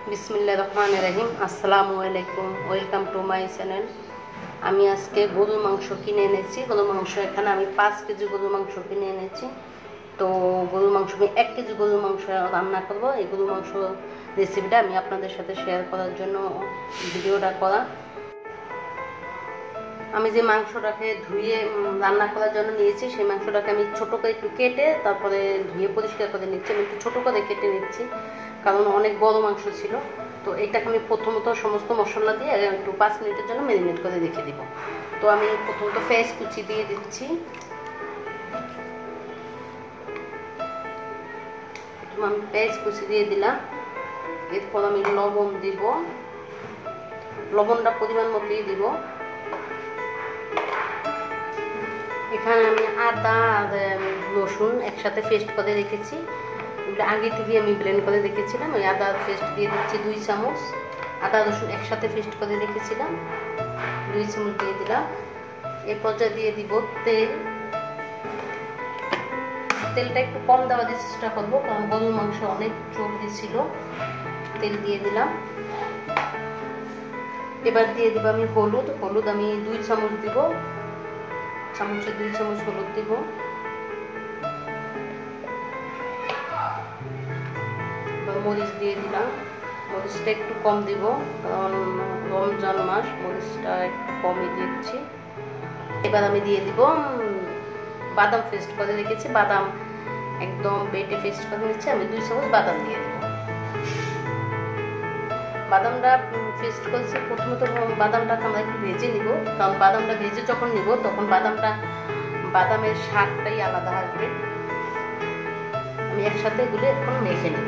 বিসমিল্লাহির রহমানির রহিম। আসসালামু আলাইকুম, ওয়েলকাম টু মাই চ্যানেল। আমি আজকে গরুর মাংস কিনে এনেছি। গরুর মাংস এখানে আমি 5 কেজি গরুর মাংস কিনে এনেছি। তো গরুর মাংস আমি 1 কেজি গরুর মাংস রান্না করব। এই গরুর মাংস রেসিপিটা আমি আপনাদের সাথে শেয়ার করার জন্য ভিডিওটা করা। আমি যে মাংসটাকে ধুয়ে রান্না করার জন্য নিয়েছি, সেই মাংসটাকে আমি ছোটো করে একটু কেটে তারপরে ধুয়ে পরিষ্কার করে নিচ্ছি। আমি একটু ছোটো করে কেটে নিচ্ছি কারণ অনেক বড় মাংস ছিল। তো এটাকে আমি প্রথমত সমস্ত মশলা দিয়ে একটু 5 মিনিটের জন্য ম্যারিনেট করে রেখে দিব। তো আমি প্রথমত পেঁয়াজ কুচি দিয়ে দিচ্ছি। আমি পেঁয়াজ কুচি দিয়ে দিলাম। এরপর আমি লবণ দিব, লবণটা পরিমাণ মতোই দিব। এখানে আমি আদা আর রসুন একসাথে পেস্ট করে রেখেছি, আগে থেকে আমি ব্লেন্ড করে রেখেছিলাম। ওই আদা পেস্ট দিয়ে দিচ্ছি 2 চামচ। আদা রসুন একসাথে পেস্ট করে রেখেছিলাম, 2 চামচ দিয়ে দিলাম। এই পর্যায়ে দিয়ে দিব তেল। তেলটা একটু কম দেওয়ার চেষ্টা করবো কারণ গরুর মাংস অনেক চর্বি ছিল। তেল দিয়ে দিলাম। এবার দিয়ে দিব আমি হলুদ। হলুদ আমি 2 চামচ দিব, চামচে 2 চামচ হলুদ দিব। মরিচ দিয়ে দিলাম। মরিচটা একটু কম দিব কারণ রমজান মাস, মরিচটা একটু কমই দিচ্ছি। এবার আমি দিয়ে দিব বাদাম পেস্ট করে রেখেছি। বাদাম একদম বেটে পেস্ট করে নিচ্ছি। আমি 2 চামচ বাদাম দিয়ে দেব। বাদামটা পেস্ট করেছি। প্রথমত বাদামটাকে আমরা একটু ভেজে নিব কারণ বাদামটা ভেজে যখন নিব তখন বাদামের স্বাদটাই আলাদা আসবে। আমি একসাথে এগুলো এখন মেখে নেব।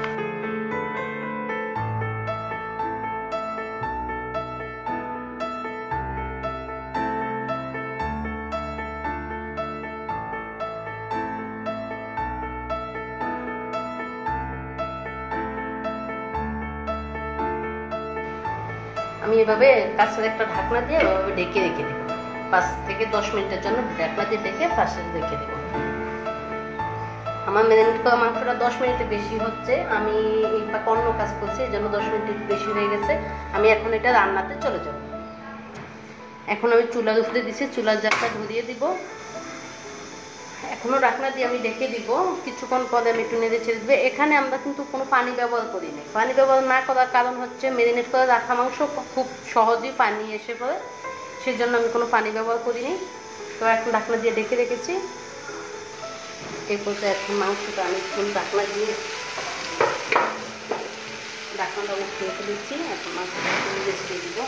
আমি এভাবে কাছের একটা ঢাকনা দিয়ে এভাবে ঢেকে রেখে দেবো। 5 থেকে 10 মিনিটের জন্য ঢাকনা দিয়ে ঢেকে পাশে রেখে দেবো। আমার ম্যারিনেট করা মাংসটা 10 মিনিটের বেশি হচ্ছে। আমি এই অন্য কাজ করছি, এই জন্য 10 মিনিট বেশি হয়ে গেছে। আমি এখন এটা রান্নাতে চলে যাব। এখন আমি চুলার উপরে দিচ্ছি, চুলার জালটা ধরিয়ে দিব। এখনো ঢাকনা দিয়ে আমি ঢেকে দিব। কিছুক্ষণ পরে আমি একটু নেড়ে ছেড়ে দেবো। এখানে আমরা কিন্তু কোনো পানি ব্যবহার করিনি। পানি ব্যবহার না করার কারণ হচ্ছে ম্যারিনেট করে রাখা মাংস খুব সহজেই পানি এসে পড়ে, সেই জন্য আমি কোনো পানি ব্যবহার করিনি। তো এখন ঢাকনা দিয়ে ঢেকে রেখেছি। এরপর এখন মাংসটা আমি একটু ঢাকনা দিয়ে ঢাকনাটা উঠিয়ে ফেলেছি। এখন মাংসটা নেড়ে ছেড়ে দিব।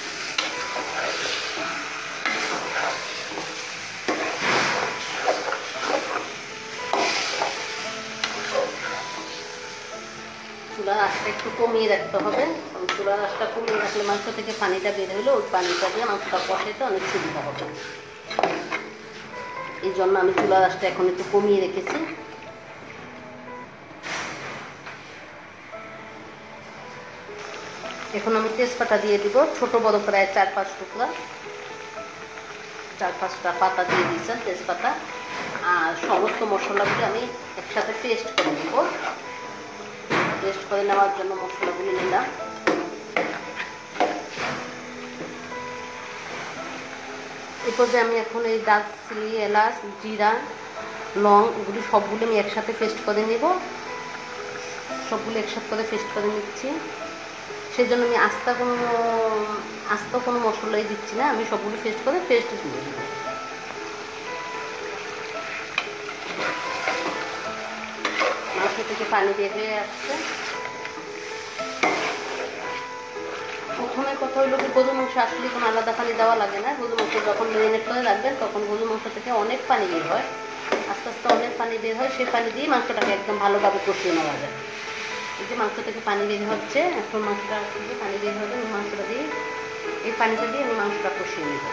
চুলার আঁচটা একটু কমিয়ে রাখতে হবে। চুলার আঁচটা কমিয়ে রাখলে মাংস থেকে পানিটা বের হলে ওই পানিটা দিয়ে মাংসটা কষাইতে অনেক সুবিধা হবে। এই জন্য আমি চুলার আঁচটা এখন একটু কমিয়ে রেখেছি। এখন আমি তেজপাতা দিয়ে দিব, ছোট বড় প্রায় 4-5 টুকরা, 4-5টা পাতা দিয়ে দিয়েছেন তেজপাতা। আর সমস্ত মশলাগুলো আমি একসাথে পেস্ট করে নেব। পেস্ট করে নেওয়ার জন্য মশলাগুলো নিলাম। এরপর যে আমি এখন এই দারচিনি, এলাচ, জিরা, লং এগুলি সবগুলো আমি একসাথে পেস্ট করে নেব। সবগুলো একসাথে করে পেস্ট করে নিচ্ছি। সেই জন্য আমি আস্ত কোনো মশলাই দিচ্ছি না, আমি সবগুলো পেস্ট করে পেস্ট দিয়ে দেবো। মাংস থেকে পানি বের হয়ে আসছে। প্রথমে কথা হলো কি, গরুর মাংস আসলে কোনো আলাদা পানি দেওয়া লাগে না। গরুর মাংস যখন ম্যারিনেট করে রাখবেন তখন গরুর মাংস থেকে অনেক পানি বের হয়, আস্তে আস্তে অনেক পানি বের হয়। সেই পানি দিয়ে মাংসটাকে একদম ভালোভাবে কষিয়ে নেওয়া যায়। এই যে মাংস থেকে পানি বের হচ্ছে, এখন মাংসটা থেকে পানি বের হবে, মাংসটা দিয়ে এই পানিটা দিয়ে আমি মাংসটা কষিয়ে নেব।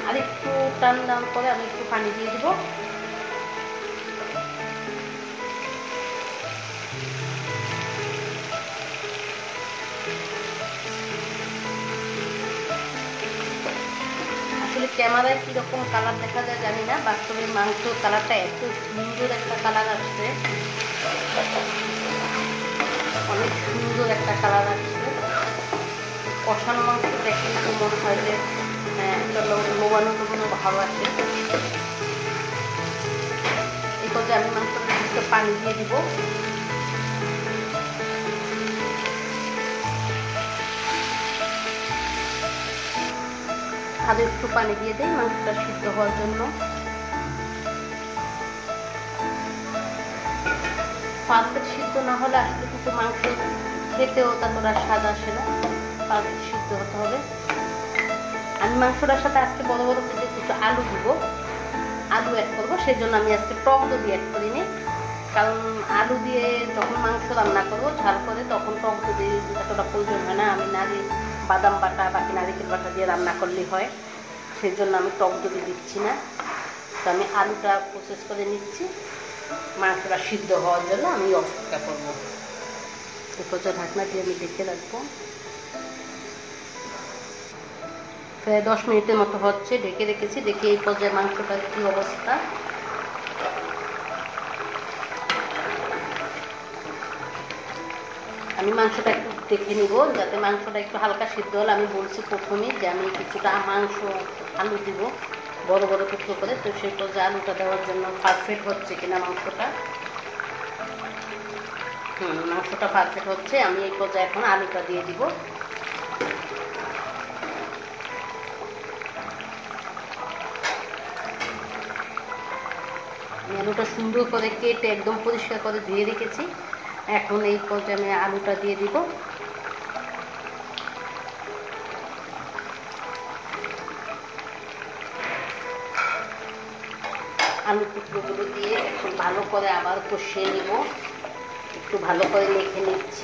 আর একটু টান টান করে আমি একটু পানি দিয়ে দিব। আসলে ক্যামেরায় কিরকম কালার দেখা যায় জানি না, বাস্তবে মাংসের কালারটা এত সুন্দর একটা কালার আসছে, অনেক সুন্দর একটা কালার আসছে। কষানো মাংসটা কিন্তু মনে হয় যে একটা লোবানো ভাব আছে। এই পর্যায়ে আমি মাংসটা একটু পানি দিয়ে দিব। আরো একটু পানি দিয়ে দিই মাংসটা সিদ্ধ হওয়ার জন্য। পারফেক্ট সিদ্ধ না হলে আসলে কিন্তু মাংস খেতেও ততটা স্বাদ আসে না, পারফেক্ট সিদ্ধ হতে হবে। আমি মাংসটার সাথে আজকে বড় বড় করে কিছু আলু দিব, আলু অ্যাড করবো, সেই জন্য আমি আজকে টক দই অ্যাড করিনি। কারণ আলু দিয়ে যখন মাংস রান্না করবো ঝাল করে, তখন টক দই এতটা প্রয়োজন হয় না। আমি বাদাম বাটা বাকি নারিকেল বাটা দিয়ে রান্না করলেই হয়, সেই জন্য আমি টক দই দিচ্ছি না। তো আমি আলুটা প্রসেস করে নিচ্ছি, মাংসটা সিদ্ধ হওয়ার জন্য আমি অপেক্ষা করবো। এই পর্যায়ে ঢাকনা দিয়ে আমি ঢেকে রাখবো। প্রায় 10 মিনিটের মতো হচ্ছে, ঢেকে রেখেছি। দেখি এই পর্যায়ে মাংসটার কি অবস্থা। আমি মাংসটা একটু দেখে নিব, যাতে মাংসটা একটু হালকা সিদ্ধ হলে, আমি বলছি প্রথমেই যে আমি কিছুটা মাংস আলু দিব বড় বড় টুকরো করে। তো সেই পর্যায়ে আলুটা দেওয়ার জন্য পারফেক্ট হচ্ছে কিনা মাংসটা। মাংসটা পারফেক্ট হচ্ছে। আমি এই পর্যায়ে এখন আলুটা দিয়ে দিব। আমি আলুটা সুন্দর করে কেটে একদম পরিষ্কার করে ধুয়ে রেখেছি। এখন এই পর্যায়ে আমি আলুটা দিয়ে দিব। আলু টুকরোগুলো দিয়ে এখন ভালো করে আবার কষিয়ে নিব, একটু ভালো করে মেখে নিচ্ছি।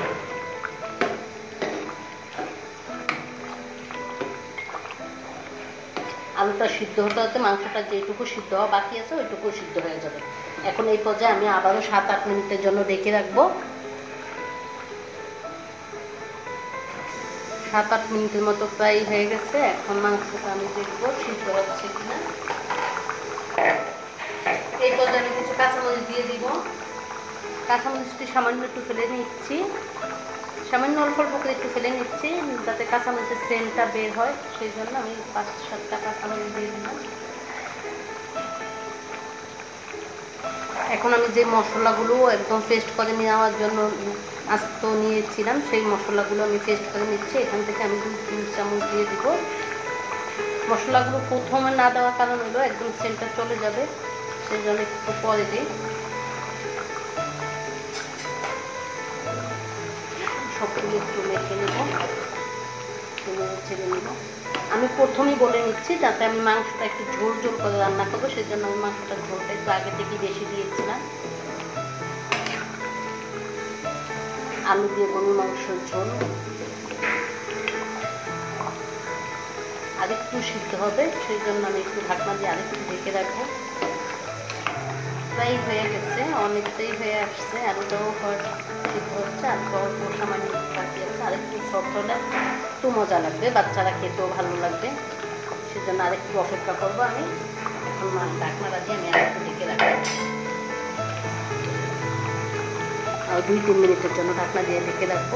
আলুটা সিদ্ধ হতে হতে মাংসটা যেটুকু সিদ্ধ হওয়া বাকি আছে ওইটুকু সিদ্ধ হয়ে যাবে। এখন এই পর্যায়ে আমি আবারও 7-8 মিনিটের জন্য ঢেকে রাখবো। 7-8 মিনিটের মতো প্রায় হয়ে গেছে। এখন মাংসটা আমি দেখবো সিদ্ধ হচ্ছে কিনা। এই পর্যায়ে আমি কিছু কাঁচামরিচ দিয়ে দিব। কাঁচামরিচটি সামান্য একটু ফেলে নিচ্ছি, সামান্য অল্প অল্প করে একটু ফেলে নিচ্ছি, যাতে কাঁচামরিচের সেন্টটা বের হয়, সেই জন্য আমি 5-7টা কাঁচামরিচ দিয়ে দিলাম। এখন আমি যে মশলাগুলো একদম পেস্ট করে নেওয়ার জন্য আস্ত নিয়েছিলাম, সেই মশলাগুলো আমি পেস্ট করে নিচ্ছি। এখান থেকে আমি 2-3 চামচ দিয়ে দিব। মশলাগুলো প্রথমে না দেওয়ার কারণ হলো একদম সেন্টটা চলে যাবে, সেই জন্য একটু পরে দিই। সবগুলো একটু মেখে নেব, ছেড়ে নেব। আমি প্রথমেই বলে নিচ্ছি যাতে আমি মাংসটা একটু ঝোল ঝোল করে রান্না করবো, সেই জন্য আমি মাংসটা ঝোলটা একটু আগে থেকে বেশি দিয়েছিলাম। আলু দিয়ে গরুর মাংসের ঝোল আরেকটু সিদ্ধ হবে, সেই জন্য আমি একটু ঢাকনা দিয়ে আরেকটু ঢেকে রাখবো। প্রায় হয়ে গেছে, অনেকটাই হয়ে আসছে। আলুটাও সিদ্ধ হচ্ছে, আর অল্প সামান্য বাকি আছে। আরেকটু সফট হলে একটু মজা লাগবে, বাচ্চারা খেতেও ভালো লাগবে, সেজন্য আরেকটু অপেক্ষা করবো আমি। এখন ঢাকনাটা দিয়ে আমি আরেকটু ঢেকে রাখবো, আর 2-3 মিনিটের জন্য ঢাকনা দিয়ে ঢেকে রাখবো।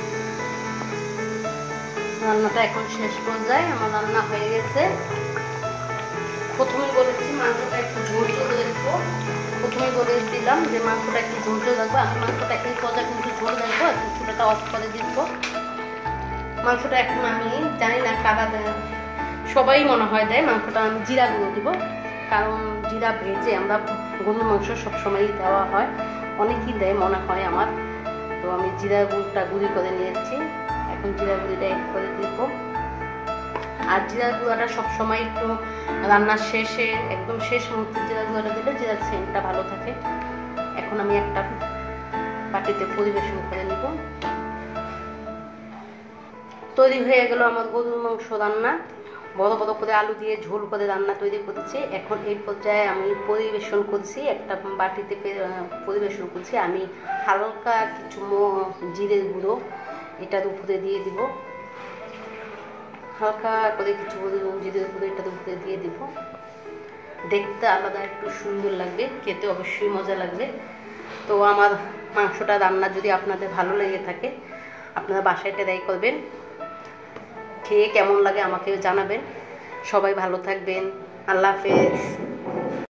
রান্নাটা এখন শেষ পর্যায়ে, আমার রান্না হয়ে গেছে। প্রথমেই বলেছি মাংসটা একটু ঝোল ঝোল রাখবো, প্রথমেই বলে দিলাম যে মাংসটা একটু ঝোল ঝোল রাখবো। আমি মাংসটা এই পর্যায়ে কিন্তু ঝোল রাখবো, এখন চুলাটা অফ করে দিব। মাংসটা এখন আমি জানি না কারা দেয়, সবাই মনে হয় দেয়। মাংসটা আমি জিরা গুঁড়ো দিব, কারণ জিরা ভেজে আমরা গরুর মাংস সবসময়ই দেওয়া হয়, অনেকেই দেয় মনে হয় আমার। তো আমি জিরা গুঁড়োটা গুঁড়ি করে নিয়েছি, এখন জিরা গুঁড়িটা অ্যাড করে দিব। আর জিরা গুঁড়াটা সবসময় একটু রান্নার শেষে একদম শেষ মুহূর্তে জিরা গুঁড়াটা দিলে জিরার সেন্টটা ভালো থাকে। এখন আমি একটা বাটিতে পরিবেশন করে নিব। তৈরি হয়ে গেল আমার গরুর মাংস রান্না। বড় বড় করে আলু দিয়ে ঝোল করে রান্না তৈরি করেছি। এখন এই পর্যায়ে আমি পরিবেশন করছি, একটা বাটিতে পরিবেশন করছি। আমি হালকা কিছু জিরের গুঁড়ো এটার উপরে দিয়ে দিব, হালকা করে কিছু জিরের গুঁড়ো এটার উপরে দিয়ে দিব। দেখতে আলাদা একটু সুন্দর লাগবে, খেতে অবশ্যই মজা লাগবে। তো আমার মাংসটা রান্না যদি আপনাদের ভালো লেগে থাকে আপনারা বাসায় ট্রাই করবেন, খেয়ে কেমন লাগে আমাকে জানাবেন। সবাই ভালো থাকবেন, আল্লাহ হাফেজ।